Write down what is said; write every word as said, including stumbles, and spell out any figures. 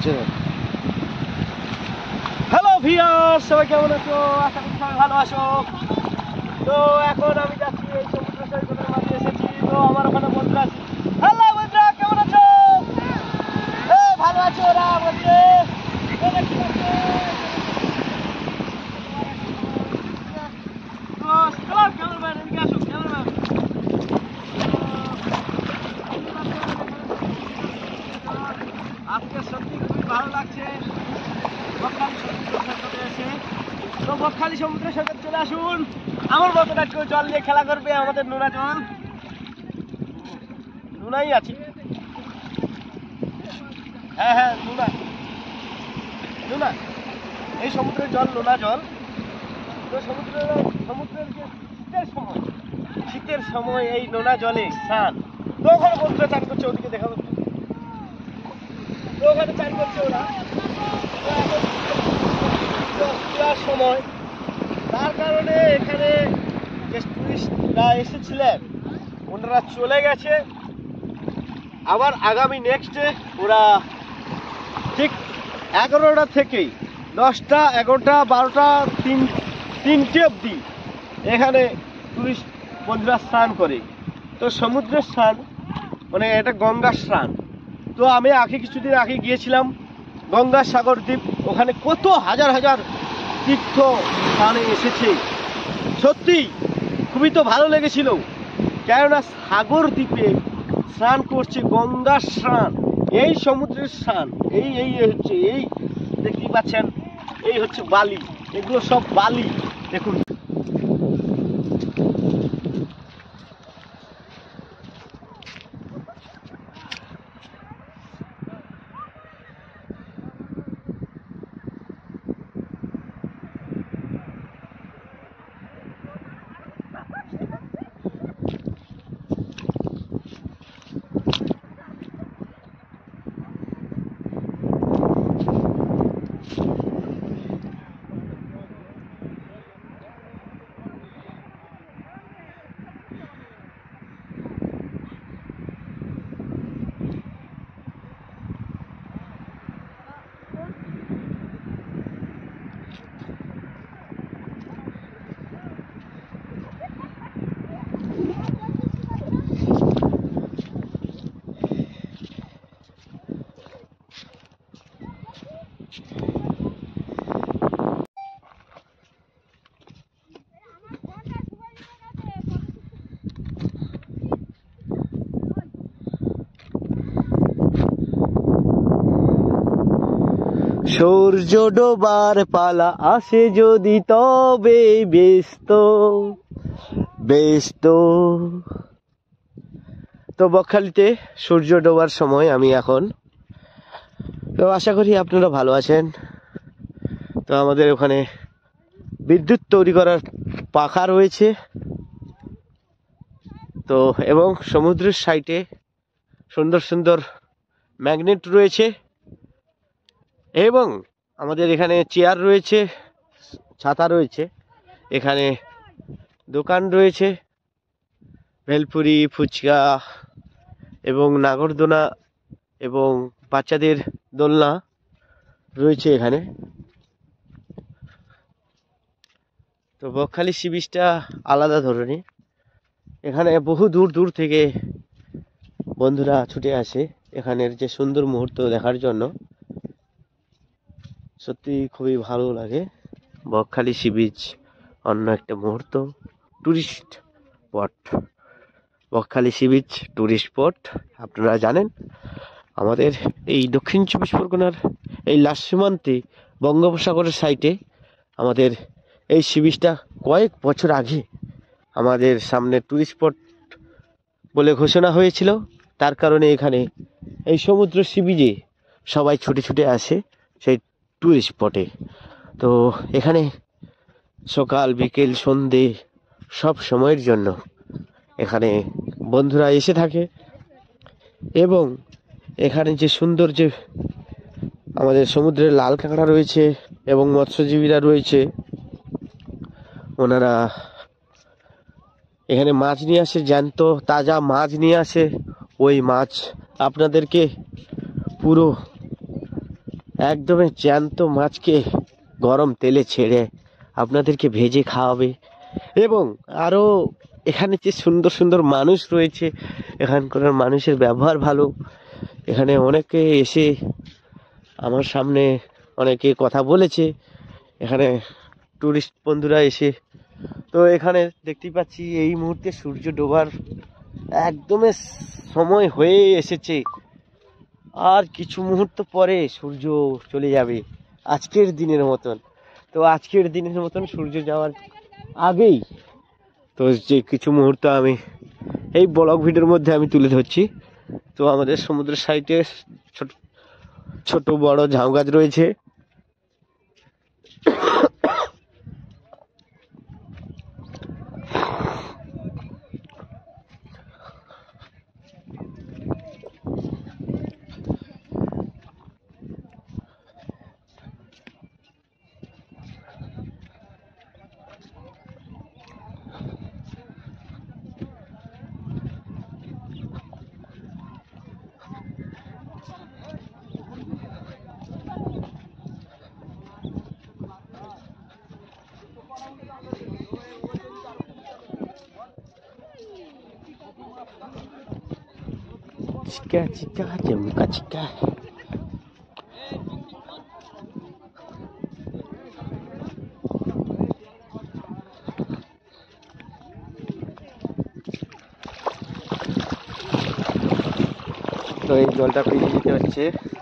চলছে। Hello viewers, সবাই কেমন আছো? আশা করি সবাই ভালো আছো। তো এখন আমি যাচ্ছি এই সমুদ্র সৈকতের মাঝে এসেছি। তো আমার ওখানে বন্ধুরা আছে। হ্যালো বন্ধুরা, কেমন আছো? এই ভালো আছো? ওরা বলছে আজকে সত্যি খুবই ভালো লাগছে বকখালি সমুদ্র সৈকতে এসে। তো বকখালি সমুদ্র সৈকত চলে আসুন, আমার মতন আজকে জল নিয়ে খেলা করবে। আমাদের নোনা জল, নোনাই আছে। হ্যাঁ হ্যাঁ নোনা নোনা এই সমুদ্রের জল নোনা জল। তো সমুদ্রের সমুদ্রের যে শীতের সময় শীতের সময় এই নোনা জলে স্নান। তো ওখানে বন্ধুরা চান করছে, ওদিকে দেখাবো। তো ওখানে চান করছে ওরা সময়, তার কারণে এখানে যে টুরিস্টরা এসেছিলেন ওনারা চলে গেছে। আবার আগামী নেক্সট ডে ওরা ঠিক এগারোটা থেকেই দশটা এগারোটা বারোটা তিন তিনটে অবধি এখানে টুরিস্ট বন্ধুরা স্নান করে। তো সমুদ্রের স্নান মানে এটা গঙ্গার স্নান। তো আমি আগে কিছুদিন আগে গিয়েছিলাম গঙ্গাসাগর দ্বীপ, ওখানে কত হাজার হাজার তীর্থ স্থানে এসেছে। সত্যি খুবই তো ভালো লেগেছিল, কেননা সাগর দ্বীপে স্নান করছে, গঙ্গার স্নান, এই সমুদ্রের স্নান। এই এই হচ্ছে এই দেখতে পাচ্ছেন, এই হচ্ছে বালি, এগুলো সব বালি দেখুন। সূর্য ডোবার পালা আসে যদি তবে ব্যস্ত ব্যস্ত। তো বকখালিতে সূর্য ডোবার সময় আমি এখন। তো আশা করি আপনারা ভালো আছেন। তো আমাদের ওখানে বিদ্যুৎ তৈরি করার পাখা রয়েছে। তো এবং সমুদ্রের সাইডে সুন্দর সুন্দর ম্যাগনেট রয়েছে, এবং আমাদের এখানে চেয়ার রয়েছে, ছাতা রয়েছে, এখানে দোকান রয়েছে, ভেলপুরি, ফুচকা এবং নাগরদোলা এবং বাচ্চাদের দোলনা রয়েছে এখানে। তো বকখালি সি বিচটা আলাদা ধরনের, এখানে বহু দূর দূর থেকে বন্ধুরা ছুটে আসে এখানের যে সুন্দর মুহূর্ত দেখার জন্য। সত্যি খুবই ভালো লাগে। বকখালি সি বিচ অন্য একটা মুহূর্ত, tourist spot. Bakkhali sea beach tourist spot, আপনারা জানেন আমাদের এই দক্ষিণ চব্বিশ পরগনার এই লাস্ট সীমান্তে বঙ্গোপসাগরের সাইডে আমাদের এই সি বিচটা কয়েক বছর আগে আমাদের সামনে টুরিস্ট স্পট বলে ঘোষণা হয়েছিল। তার কারণে এখানে এই সমুদ্র সি বিচে সবাই ছুটে ছুটে আসে সেই টুরিস্ট স্পটে। তো এখানে সকাল বিকেল সন্ধে সব সময়ের জন্য এখানে বন্ধুরা এসে থাকে, এবং এখানে যে সুন্দর যে আমাদের সমুদ্রের লাল কাঁকড়া রয়েছে এবং মৎস্যজীবীরা রয়েছে, ওনারা এখানে মাছ নিয়ে আসে, জ্যান্ত তাজা মাছ নিয়ে আসে। ওই মাছ আপনাদেরকে পুরো একদমই জ্যান্ত মাছকে গরম তেলে ছেড়ে আপনাদেরকে ভেজে খাওয়াবে। এবং আরও এখানে যে সুন্দর সুন্দর মানুষ রয়েছে, এখানকার মানুষের ব্যবহার ভালো। এখানে অনেকে এসে আমার সামনে অনেকে কথা বলেছে, এখানে টুরিস্ট বন্ধুরা এসে। তো এখানে দেখতেই পাচ্ছি এই মুহূর্তে সূর্য ডোবার একদমই সময় হয়ে এসেছে। আর কিছু মুহূর্ত পরে সূর্য চলে যাবে আজকের দিনের মতন। তো আজকের দিনের মতন সূর্য যাওয়ার আগেই তো যে কিছু মুহূর্ত আমি এই ব্লগ ভিডিওর মধ্যে আমি তুলে ধরছি। তো আমাদের সমুদ্রের সাইডে ছোট ছোট বড় ঝাউ গাছ রয়েছে। Chica, chica, chica, chica. তো এই জলটা পেরিয়ে যেতে হচ্ছে।